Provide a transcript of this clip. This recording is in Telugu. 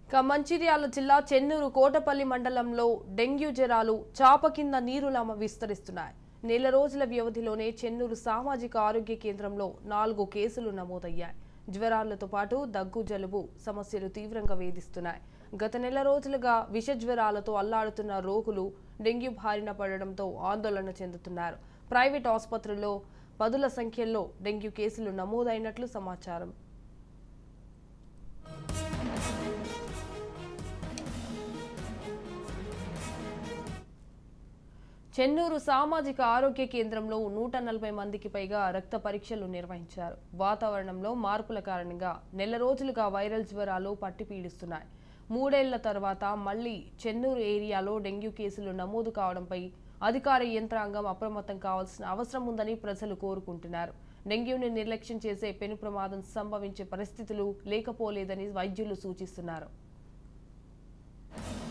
మంచిర్యాల జిల్లా చెన్నూరు కోటపల్లి మండలంలో డెంగ్యూ జ్వరాలు చాప కింద నీరులా విస్తరిస్తున్నాయి. నెల రోజుల వ్యవధిలోనే చెన్నూరు సామాజిక ఆరోగ్య కేంద్రంలో 4 కేసులు నమోదయ్యాయి. జ్వరాలతో పాటు దగ్గు, జలుబు సమస్యలు తీవ్రంగా వేధిస్తున్నాయి. గత నెల రోజులుగా విష జ్వరాలతో అల్లాడుతున్న రోగులు డెంగ్యూ బారిన పడడంతో ఆందోళన చెందుతున్నారు. ప్రైవేట్ ఆసుపత్రుల్లో పదుల సంఖ్యలో డెంగ్యూ కేసులు నమోదైనట్లు సమాచారం. చెన్నూరు సామాజిక ఆరోగ్య కేంద్రంలో 140 మందికి పైగా రక్త పరీక్షలు నిర్వహించారు. వాతావరణంలో మార్పుల కారణంగా నెల రోజులుగా వైరల్ జ్వరాలు పట్టి పీడిస్తున్నాయి. 3 ఏళ్ల తర్వాత మళ్లీ చెన్నూరు ఏరియాలో డెంగ్యూ కేసులు నమోదు కావడంపై అధికార యంత్రాంగం అప్రమత్తం కావాల్సిన అవసరం ఉందని ప్రజలు కోరుకుంటున్నారు. డెంగ్యూని నిర్లక్ష్యం చేసే పెను ప్రమాదం సంభవించే పరిస్థితులు లేకపోలేదని వైద్యులు సూచిస్తున్నారు.